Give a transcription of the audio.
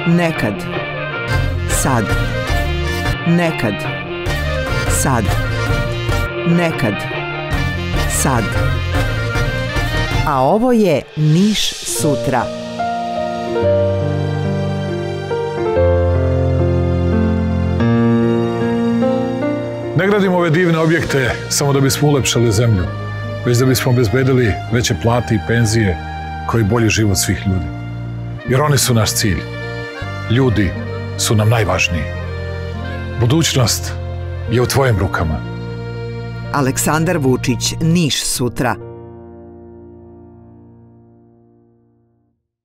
Nekad. Sad. Nekad. Sad. Nekad. Sad. A ovo je Niš sutra. Ne gradimo ove divne objekte samo da bismo ulepšali zemlju, već da bismo obezbedili veće plate i penzije, kao i bolji život svih ljudi. Jer oni su naš cilj. Ljudi su nam najvažniji. Budućnost je u tvojim rukama. Aleksandar Vučić, Niš sutra.